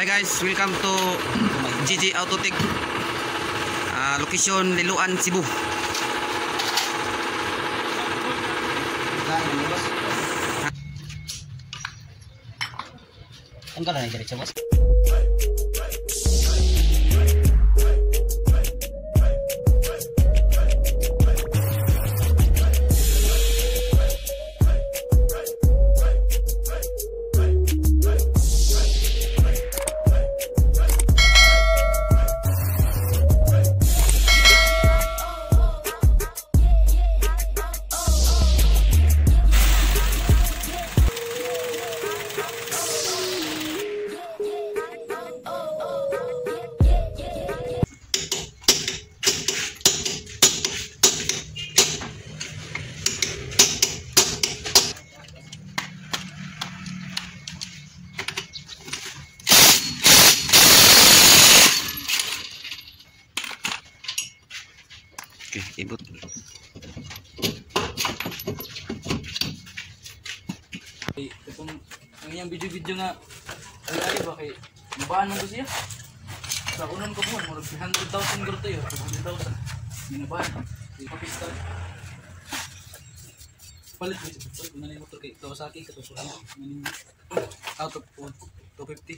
Hi guys, welcome to GG Autotech, location Liloan, Cebu. Ang kala na diretso, boss? Oke, ibut. Itong ang iyang video-video nga ay ba kay mabaan mo siya? Sa unon ko mo, more 300,000 guro tayo, 200,000. Minabaan. Di pa pista. Palit mo ito. Kung nanay motor kay Kawasaki, katusuran mo. Out of 250.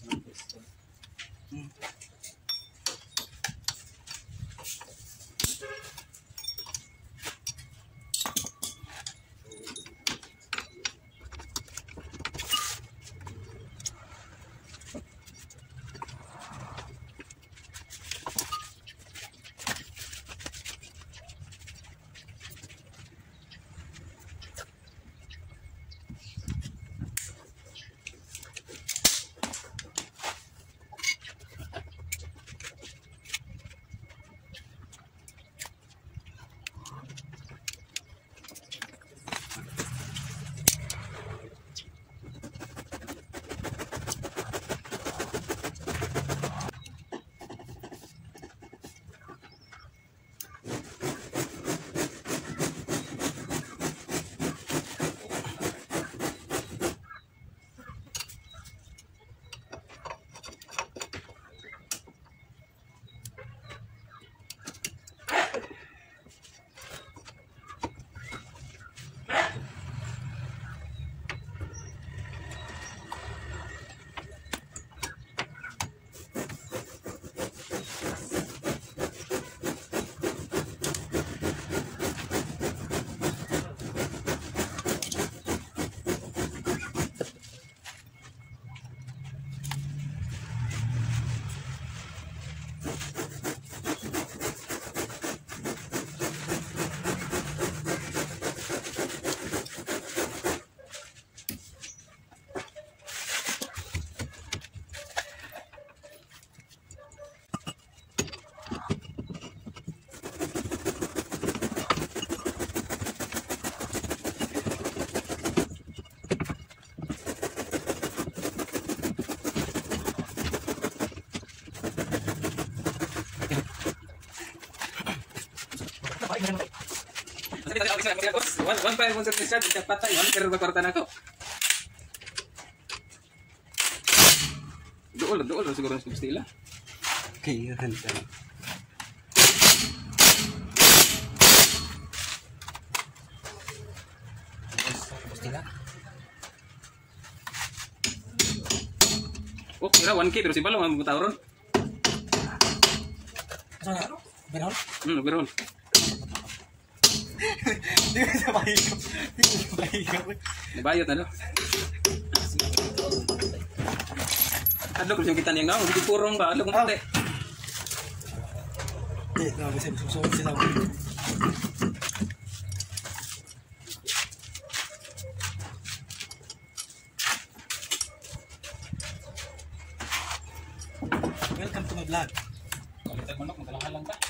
One pa yung sa siya, patay, pero bakortan ako. Dool siguro sa stila. Okay, ganda. Stila. Oh, kira 1K pero si Balong ang mutawron. Asa na? Berhol? Berhol. Di ba sa bahigap? Di ba sa bahigap? Nabayot na, no? Adlo kung kita niyang naong, hindi purong ba? Adlo kung pati. Hindi, bisa susunod sila. Welcome to my vlog. Kalitag manok, magkalang-halang ka.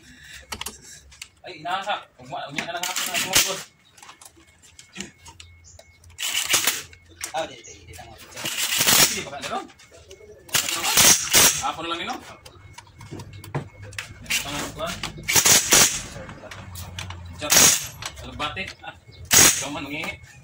Ay, inasa. Unya na lang ako na sumugod. Di tanggal. Hindi pa ka laro? Ako na lang nino. Tangan ko. Diyan. Alabate. Ikaw man, mangingi.